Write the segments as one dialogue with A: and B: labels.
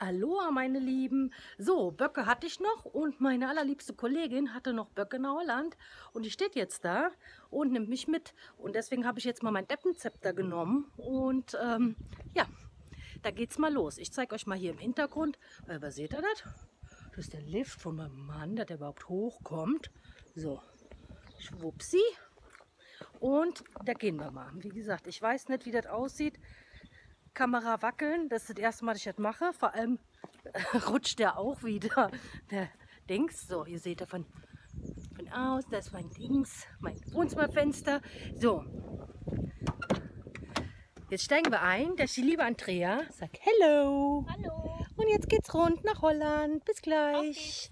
A: Aloha, meine Lieben. So, Böcke hatte ich noch und meine allerliebste Kollegin hatte noch Böcke in Holland. Und die steht jetzt da und nimmt mich mit. Und deswegen habe ich jetzt mal mein Deppenzepter genommen. Und ja, da geht's mal los. Ich zeige euch mal hier im Hintergrund, weil was seht ihr das? Das ist der Lift von meinem Mann, dass der überhaupt hochkommt. So, schwuppsi. Und da gehen wir mal. Wie gesagt, ich weiß nicht, wie das aussieht. Kamera wackeln, das ist das erste Mal, dass ich das mache. Vor allem rutscht der auch wieder. Der Dings, so, hier seht ihr von aus, das ist mein Dings, mein Wohnzimmerfenster. So, jetzt steigen wir ein. Da ist die liebe Andrea. Sag Hello.
B: Hallo.
A: Und jetzt geht's rund nach Holland. Bis gleich.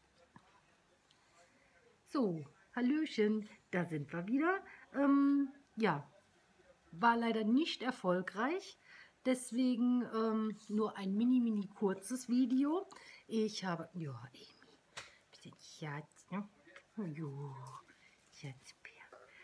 A: So, Hallöchen, da sind wir wieder. Ja, war leider nicht erfolgreich. Deswegen nur ein mini kurzes Video. Ich habe, ja, Amy, bisschen Schatz, ne? Jo, Schatzbär.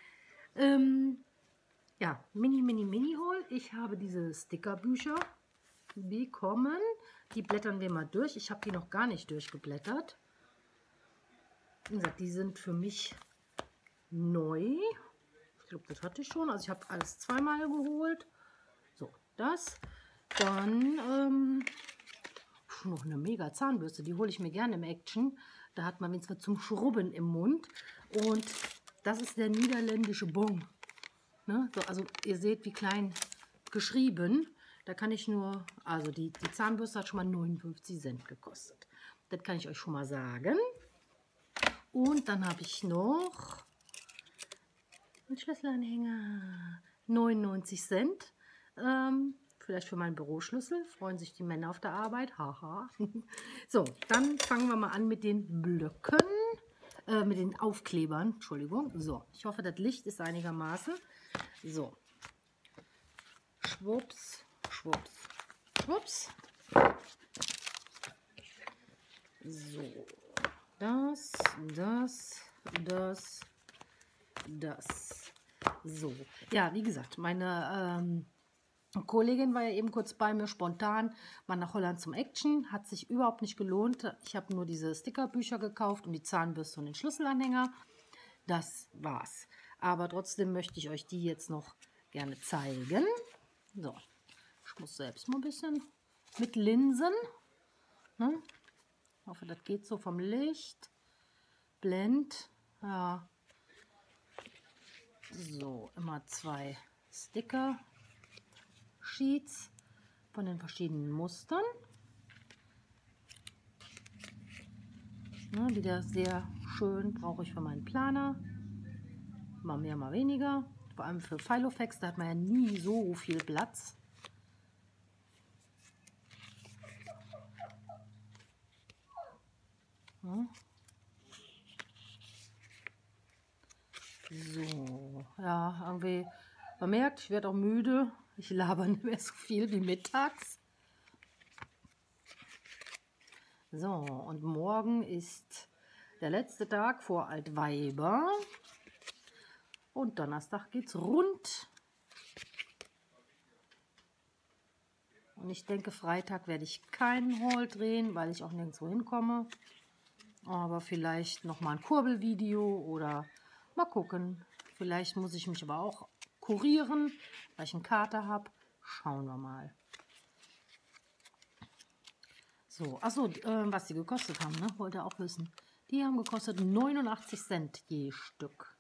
A: Ja, mini Haul. Ich habe diese Stickerbücher bekommen. Die blättern wir mal durch. Ich habe die noch gar nicht durchgeblättert. Wie gesagt, die sind für mich neu. Ich glaube, das hatte ich schon. Also ich habe alles zweimal geholt. So, das. Dann noch eine mega Zahnbürste. Die hole ich mir gerne im Action. Da hat man wenigstens was zum Schrubben im Mund. Und das ist der niederländische Bon. Ne? So, also ihr seht, wie klein geschrieben. Da kann ich nur, also die Zahnbürste hat schon mal 59 Cent gekostet. Das kann ich euch schon mal sagen. Und dann habe ich noch einen Schlüsselanhänger. 99 Cent. Vielleicht für meinen Büroschlüssel. Freuen sich die Männer auf der Arbeit. Haha. So, dann fangen wir mal an mit den Blöcken. Mit den Aufklebern. Entschuldigung. So, ich hoffe, das Licht ist einigermaßen. So. Schwupps, schwupps, schwupps. So. Das. So. Ja, wie gesagt, meine Kollegin war ja eben kurz bei mir, spontan mal nach Holland zum Action. Hat sich überhaupt nicht gelohnt. Ich habe nur diese Stickerbücher gekauft und die Zahnbürste und den Schlüsselanhänger. Das war's. Aber trotzdem möchte ich euch die jetzt noch gerne zeigen. So, ich muss selbst mal ein bisschen mit Linsen. Ne? Ich hoffe, das geht so vom Licht. Blend. Ja. So, immer 2 Sticker. Sheets von den verschiedenen Mustern. Ja, wieder sehr schön, brauche ich für meinen Planer. Mal mehr, mal weniger. Vor allem für Filofax, da hat man ja nie so viel Platz. Ja. So, ja, irgendwie, man merkt, ich werde auch müde. Ich laber nicht mehr so viel wie mittags. So, und morgen ist der letzte Tag vor Altweiber. Und Donnerstag geht's rund. Und ich denke, Freitag werde ich keinen Haul drehen, weil ich auch nirgendwo hinkomme. Aber vielleicht noch mal ein Kurbelvideo oder mal gucken. Vielleicht muss ich mich aber auch kurieren, weil ich einen Kater habe. Schauen wir mal. So, achso, was die gekostet haben, ne? Wollt ihr auch wissen. Die haben gekostet 89 Cent je Stück.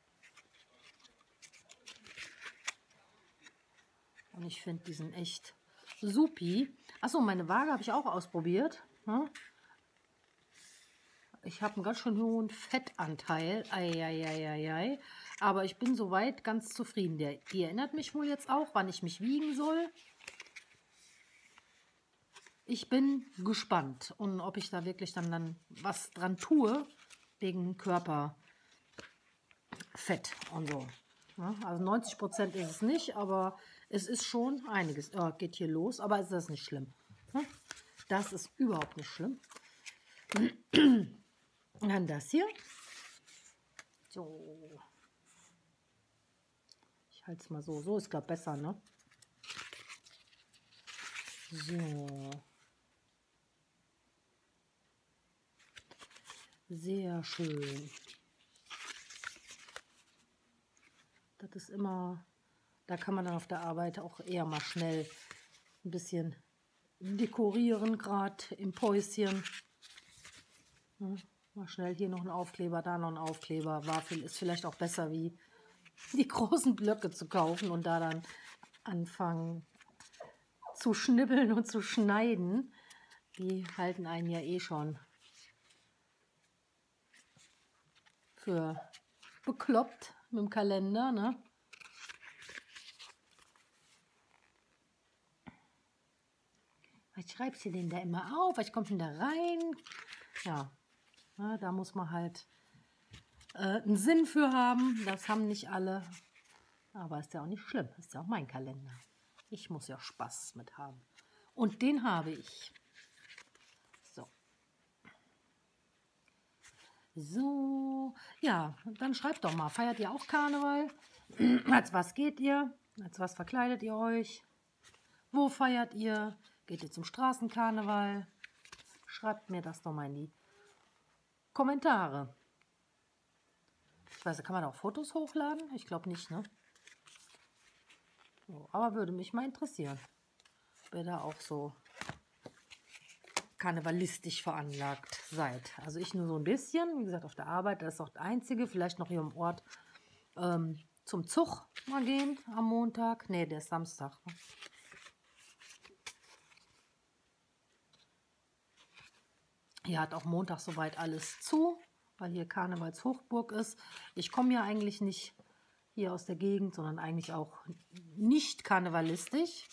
A: Und ich finde, die sind echt supi. Achso, meine Waage habe ich auch ausprobiert. Ne? Ich habe einen ganz schön hohen Fettanteil. Eieieiei. Aber ich bin soweit ganz zufrieden. Die erinnert mich wohl jetzt auch, wann ich mich wiegen soll. Ich bin gespannt. Und ob ich da wirklich dann was dran tue, wegen Körperfett und so. Ja, also 90% ist es nicht, aber es ist schon einiges. Oh, geht hier los, aber ist das nicht schlimm. Das ist überhaupt nicht schlimm. Und dann das hier. So. Ich halte es mal so. So ist, glaube ich, besser, ne? So. Sehr schön. Das ist immer, da kann man dann auf der Arbeit auch eher mal schnell ein bisschen dekorieren, gerade im Päuschen. Ja, mal schnell hier noch ein Aufkleber, da noch ein Aufkleber. Ist vielleicht auch besser, wie die großen Blöcke zu kaufen und da dann anfangen zu schnibbeln und zu schneiden. Die halten einen ja eh schon für bekloppt mit dem Kalender, ne? Was schreibst du denn da immer auf? Was kommt denn da rein? Ja, ne, da muss man halt einen Sinn für haben. Das haben nicht alle. Aber ist ja auch nicht schlimm. Ist ja auch mein Kalender. Ich muss ja Spaß mit haben. Und den habe ich. So. So. Ja, dann schreibt doch mal. Feiert ihr auch Karneval? Als was geht ihr? Als was verkleidet ihr euch? Wo feiert ihr? Geht ihr zum Straßenkarneval? Schreibt mir das doch mal in die Kommentare. Ich weiß, kann man da auch Fotos hochladen? Ich glaube nicht, ne? So, aber würde mich mal interessieren, ob ihr da auch so karnevalistisch veranlagt seid. Also ich nur so ein bisschen, wie gesagt, auf der Arbeit, das ist auch das Einzige. Vielleicht noch hier im Ort zum Zug mal gehen am Montag. Ne, der ist Samstag. Hier hat auch Montag soweit alles zu, weil hier Karnevalshochburg ist. Ich komme ja eigentlich nicht hier aus der Gegend, sondern eigentlich auch nicht karnevalistisch.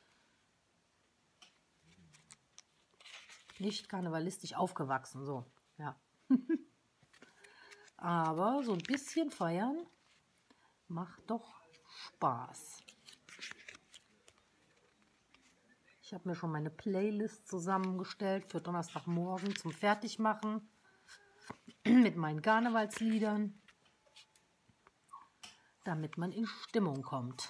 A: Nicht karnevalistisch aufgewachsen, so, ja. Aber so ein bisschen feiern macht doch Spaß. Ich habe mir schon meine Playlist zusammengestellt für Donnerstagmorgen zum Fertigmachen mit meinen Karnevalsliedern, damit man in Stimmung kommt.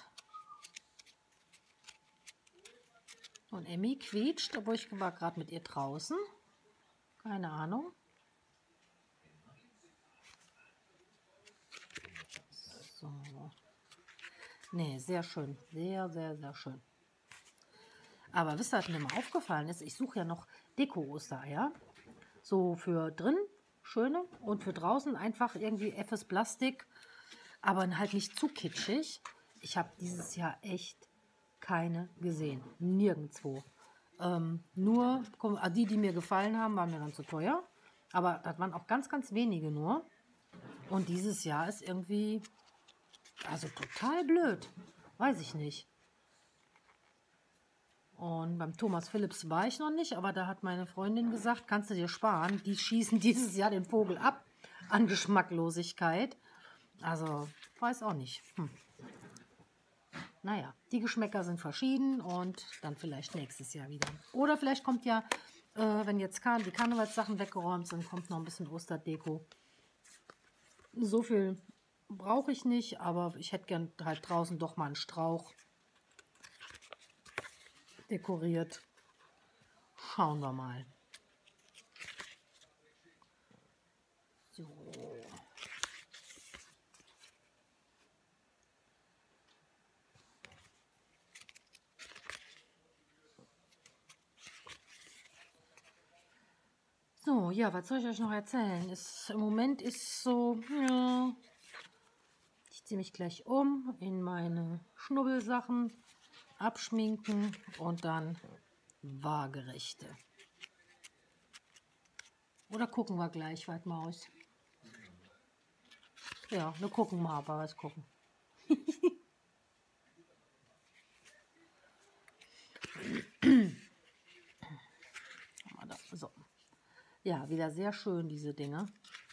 A: Und Emmy quietscht, obwohl ich war gerade mit ihr draußen. Keine Ahnung. So. Nee, sehr schön. Sehr, sehr, sehr schön. Aber wisst ihr, was mir mal aufgefallen ist? Ich suche ja noch Deko-Ostereier. So für drin, schöne. Und für draußen einfach irgendwie FS Plastik. Aber halt nicht zu kitschig. Ich habe dieses Jahr echt keine gesehen. Nirgendwo. Nur, die mir gefallen haben, waren mir dann zu teuer. Aber das waren auch ganz, ganz wenige nur. Und dieses Jahr ist irgendwie, also total blöd. Weiß ich nicht. Und beim Thomas Philips war ich noch nicht, aber da hat meine Freundin gesagt, kannst du dir sparen. Die schießen dieses Jahr den Vogel ab an Geschmacklosigkeit. Also, weiß auch nicht. Naja, die Geschmäcker sind verschieden und dann vielleicht nächstes Jahr wieder. Oder vielleicht kommt ja, wenn jetzt die Karnevalssachen weggeräumt sind, kommt noch ein bisschen Osterdeko. So viel brauche ich nicht, aber ich hätte gern halt draußen doch mal einen Strauch dekoriert. Schauen wir mal. So. So, ja, was soll ich euch noch erzählen? Im Moment ist so, ja, ich ziehe mich gleich um in meine Schnubbelsachen, abschminken und dann Waagerechte. Oder gucken wir gleich, weit mal aus. Ja, wir gucken mal, aber was gucken. So. Ja, wieder sehr schön, diese Dinge.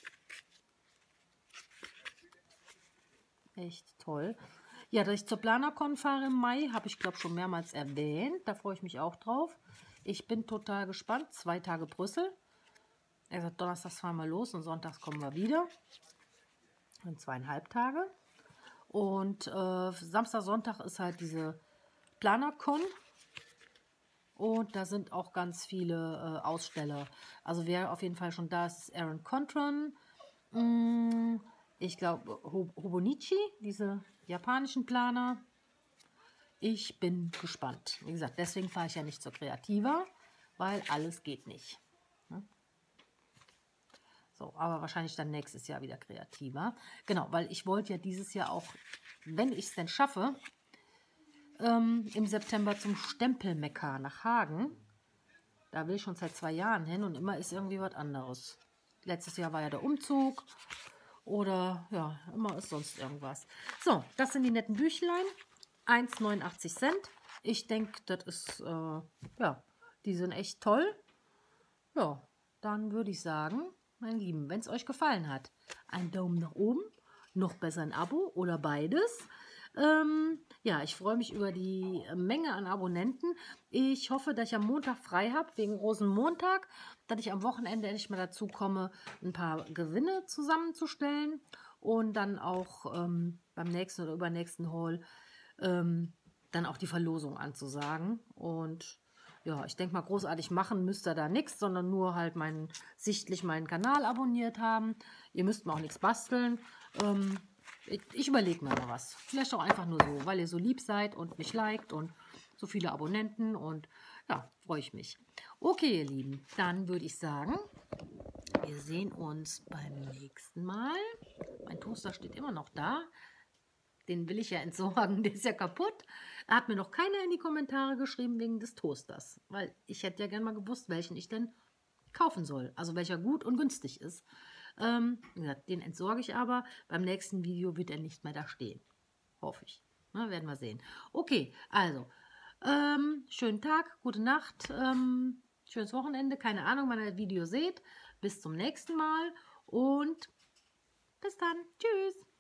A: Echt toll. Ja, dass ich zur Planercon fahre im Mai, habe ich glaube schon mehrmals erwähnt. Da freue ich mich auch drauf. Ich bin total gespannt. 2 Tage Brüssel. Er sagt, Donnerstags fahren wir los und sonntags kommen wir wieder. In 2,5 Tage. Und Samstag, Sonntag ist halt diese Planercon. Und da sind auch ganz viele Aussteller. Also wer auf jeden Fall schon da ist, ist Aaron Contron. Ich glaube Hobonichi, diese japanischen Planer. Ich bin gespannt. Wie gesagt, deswegen fahre ich ja nicht zur Kreativa, weil alles geht nicht. Ne? So, aber wahrscheinlich dann nächstes Jahr wieder Kreativer. Genau, weil ich wollte ja dieses Jahr auch, wenn ich es denn schaffe, im September zum Stempelmekka nach Hagen. Da will ich schon seit 2 Jahren hin und immer ist irgendwie was anderes. Letztes Jahr war ja der Umzug oder ja, immer ist sonst irgendwas. So, das sind die netten Büchlein. 1,89 Cent. Ich denke, das ist, ja, die sind echt toll. Ja, dann würde ich sagen, meine Lieben, wenn es euch gefallen hat, einen Daumen nach oben, noch besser ein Abo oder beides. Ja, ich freue mich über die Menge an Abonnenten. Ich hoffe, dass ich am Montag frei habe, wegen Rosenmontag, dass ich am Wochenende endlich mal dazu komme, ein paar Gewinne zusammenzustellen und dann auch beim nächsten oder übernächsten Haul dann auch die Verlosung anzusagen. Und ja, ich denke mal, großartig machen müsst ihr da nichts, sondern nur halt sichtlich meinen Kanal abonniert haben. Ihr müsst mir auch nichts basteln. Ich überlege mir mal was. Vielleicht auch einfach nur so, weil ihr so lieb seid und mich liked und so viele Abonnenten und ja, freue ich mich. Okay, ihr Lieben, dann würde ich sagen, wir sehen uns beim nächsten Mal. Mein Toaster steht immer noch da. Den will ich ja entsorgen, der ist ja kaputt. Da hat mir noch keiner in die Kommentare geschrieben wegen des Toasters, weil ich hätte ja gerne mal gewusst, welchen ich denn kaufen soll, also welcher gut und günstig ist. Wie gesagt, den entsorge ich aber. Beim nächsten Video wird er nicht mehr da stehen. Hoffe ich. Na, werden wir sehen. Okay, also, schönen Tag, gute Nacht, schönes Wochenende. Keine Ahnung, wann ihr das Video seht. Bis zum nächsten Mal und bis dann. Tschüss.